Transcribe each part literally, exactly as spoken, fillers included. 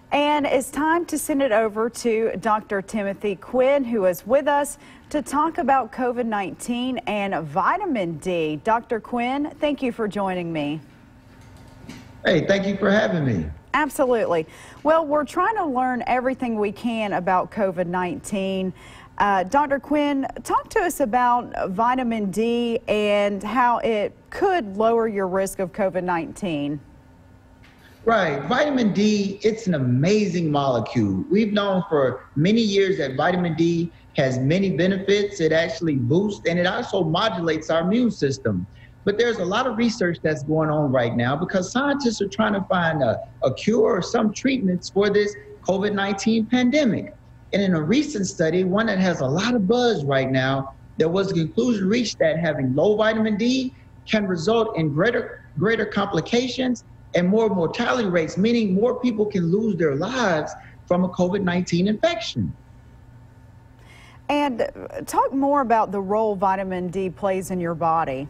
And it's time to send it over to Doctor Timothy Quinn, who is with us to talk about COVID nineteen and vitamin D. Doctor Quinn, thank you for joining me. Hey, thank you for having me. Absolutely. Well, we're trying to learn everything we can about COVID nineteen. Uh, Doctor Quinn, talk to us about vitamin D and how it could lower your risk of COVID nineteen. Right. Vitamin D, it's an amazing molecule. We've known for many years that vitamin D has many benefits. It actually boosts and it also modulates our immune system. But there's a lot of research that's going on right now because scientists are trying to find a, a cure or some treatments for this COVID nineteen pandemic. And in a recent study, one that has a lot of buzz right now, there was a conclusion reached that having low vitamin D can result in greater, greater complications and more mortality rates, meaning more people can lose their lives from a COVID nineteen infection. And talk more about the role vitamin D plays in your body.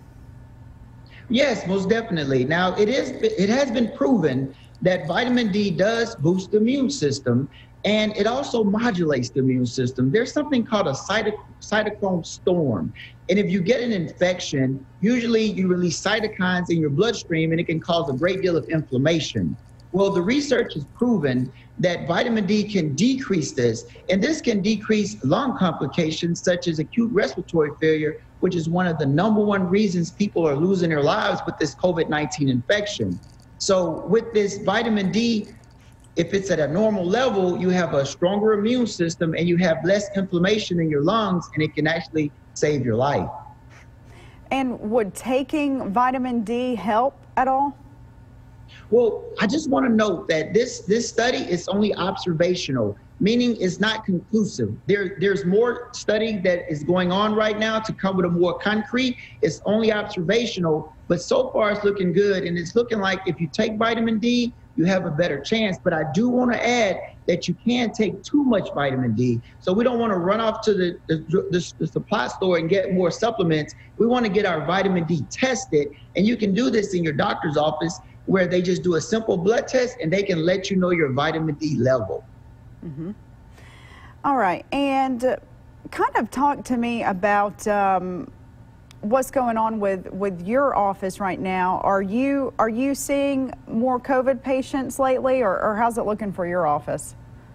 Yes, most definitely. Now, it is it has been proven that vitamin D does boost the immune system, and it also modulates the immune system. There's something called a cytoc cytochrome storm. And if you get an infection, usually you release cytokines in your bloodstream and it can cause a great deal of inflammation. Well, the research has proven that vitamin D can decrease this, and this can decrease lung complications such as acute respiratory failure, which is one of the number one reasons people are losing their lives with this COVID nineteen infection. So with this vitamin D, if it's at a normal level, you have a stronger immune system and you have less inflammation in your lungs, and it can actually save your life. And would taking vitamin D help at all? Well, I just want to note that this, this study is only observational, meaning it's not conclusive. There, there's more study that is going on right now to come with a more concrete. It's only observational, but so far it's looking good. And it's looking like if you take vitamin D, you have a better chance. But I do want to add that you can't take too much vitamin D. So we don't want to run off to the, the, the, the supply store and get more supplements. We want to get our vitamin D tested. And you can do this in your doctor's office where they just do a simple blood test and they can let you know your vitamin D level. Mm-hmm. All right. And uh, kind of talk to me about um, what's going on with, with your office right now. Are you, are you seeing more COVID patients lately, or, or how's it looking for your office?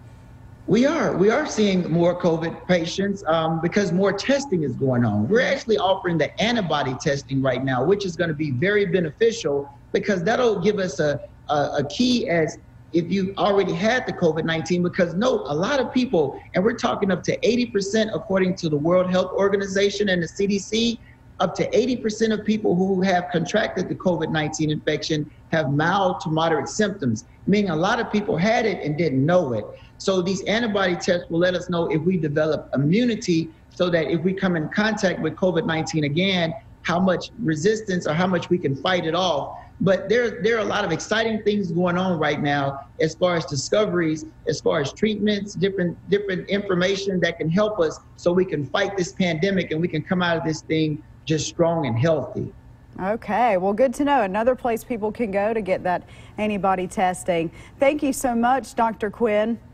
We are. We are seeing more COVID patients um, because more testing is going on. We're actually offering the antibody testing right now, which is going to be very beneficial because that'll give us a, a, a key as if you already had the COVID nineteen, because note, a lot of people, and we're talking up to eighty percent according to the World Health Organization and the C D C, up to eighty percent of people who have contracted the COVID nineteen infection have mild to moderate symptoms, meaning a lot of people had it and didn't know it. So these antibody tests will let us know if we develop immunity so that if we come in contact with COVID nineteen again, how much resistance or how much we can fight it off. But there, there are a lot of exciting things going on right now as far as discoveries, as far as treatments, different, different information that can help us so we can fight this pandemic and we can come out of this thing just strong and healthy. Okay, well, good to know. Another place people can go to get that antibody testing. Thank you so much, Doctor Quinn.